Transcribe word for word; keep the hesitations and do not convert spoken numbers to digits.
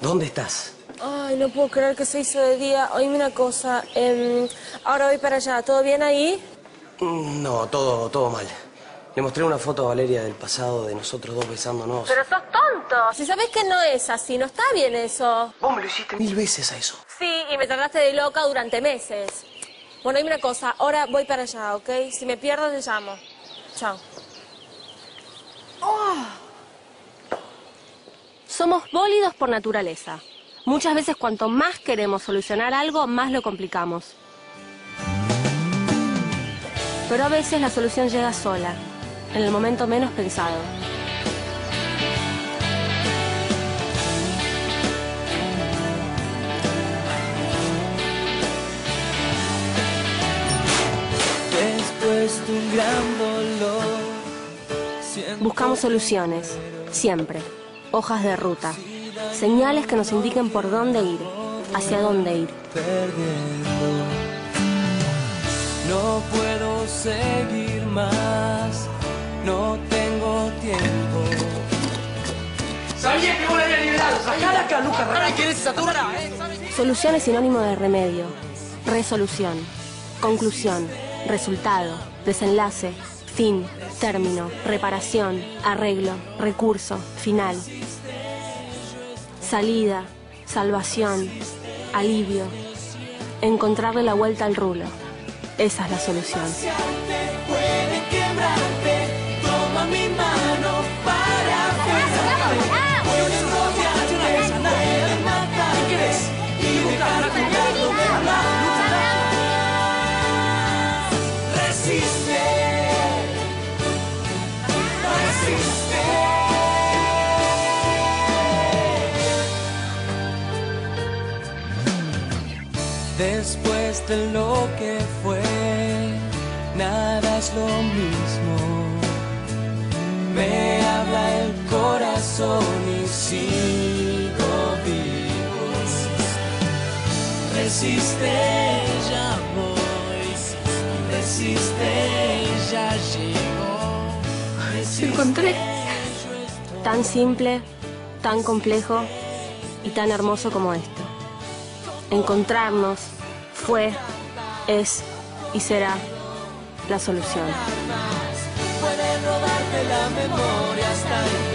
¿Dónde estás? Ay, no puedo creer que se hizo de día. Oíme una cosa, eh, ahora voy para allá. ¿Todo bien ahí? No, todo, todo mal. Le mostré una foto a Valeria del pasado de nosotros dos besándonos. Pero sos tonto. Si sabés que no es así, no está bien eso. Vos me lo hiciste mil veces a eso. Sí, y me trataste de loca durante meses. Bueno, oíme una cosa, ahora voy para allá, ¿ok? Si me pierdo, te llamo. Chao. Oh. Somos bólidos por naturaleza. Muchas veces cuanto más queremos solucionar algo, más lo complicamos. Pero a veces la solución llega sola, en el momento menos pensado. Después de un gran dolor, buscamos soluciones, siempre. Hojas de ruta. Señales que nos indiquen por dónde ir, hacia dónde ir. Perdiendo. No puedo seguir más, no tengo tiempo. ¡Sabía que vos la habías liberado! ¡Sacala acá, Lucas! ¿Ahora quieres esa turra? Solución es sinónimo de remedio, resolución, conclusión, resultado, desenlace, fin, término, reparación, arreglo, recurso, final. Salida, salvación, alivio, encontrarle la vuelta al rulo. Esa es la solución. Puede quebrarte, toma mi mano para afuera. Puede rodearte, puede matarte y dejar tu lado de hablar. Resiste, resiste. Después de lo que fue, nada es lo mismo. Me habla el corazón y sigo vivo. Resiste, ya voy. Resiste, ya llego. Resiste. Te encontré. Tan simple, tan complejo y tan hermoso como esto. Encontrarnos fue, es y será la solución. Puede robarte la memoria hasta el